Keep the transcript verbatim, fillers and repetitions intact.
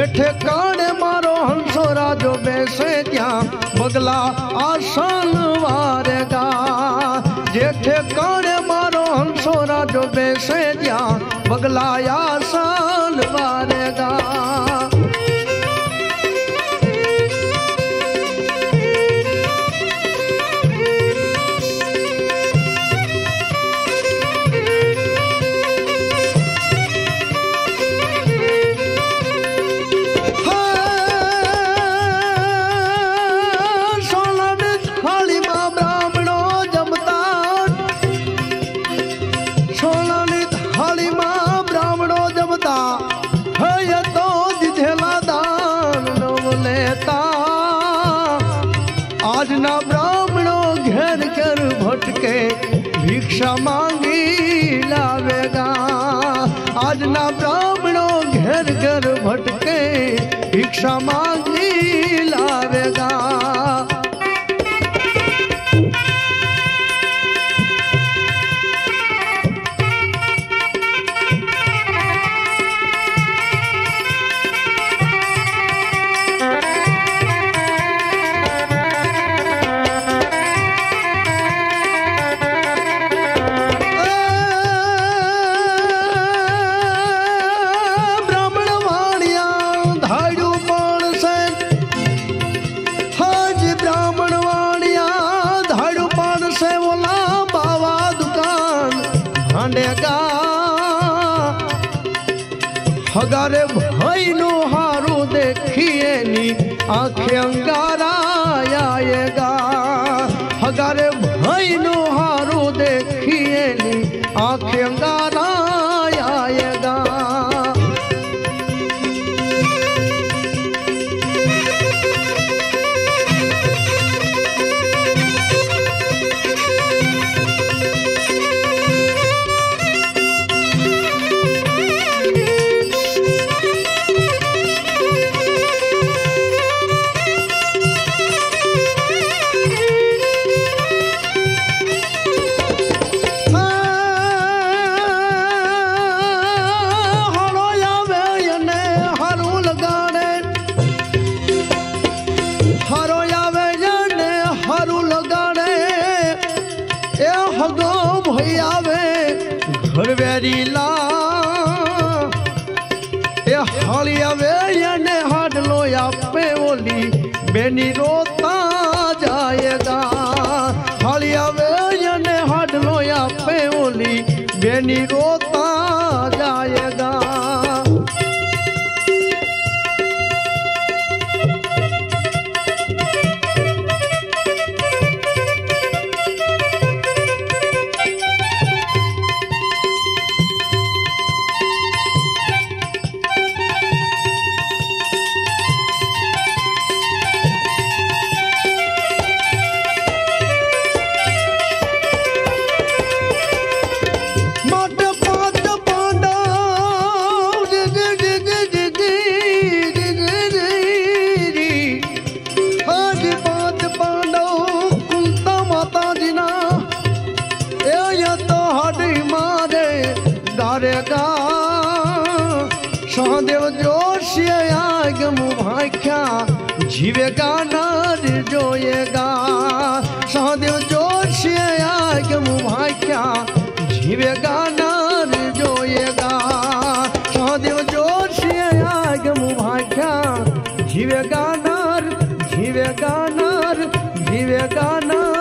हेठे काने मारो हंसो राजो बेसे त्या बगला आसन वारेगा। जेठे काने मारो हंसो राजो बेसे त्या बगला आसन वारेगा। आज ना ब्राह्मणों घेर कर भटके भिक्षा मांगी लावेगा। आज ना ब्राह्मणों घेर कर भटके भिक्षा मांगी लावेगा। हगारे भाई नो हारू देखिए नी आंखें अंगारा आएगा। हगारे भाई नो हारू देखिए नी आंखें अंगारा आएगा। घर वेरीला ए हालिया वे ने हाड लोया पे ओली बेनी रोता जाएगा। हालिया वे ने हाड लोया पे ओली बेनी रोता जाएगा। सहदेव जोशी आगम भाख्या जीवेगा नर जोएगा। सहदेव जोशी आगम भाख्या जीवेगा नर जोएगा। सहदेव जोशी आगम भाख्या जीवेगा नर जीवेगा नर जीवेगा नर।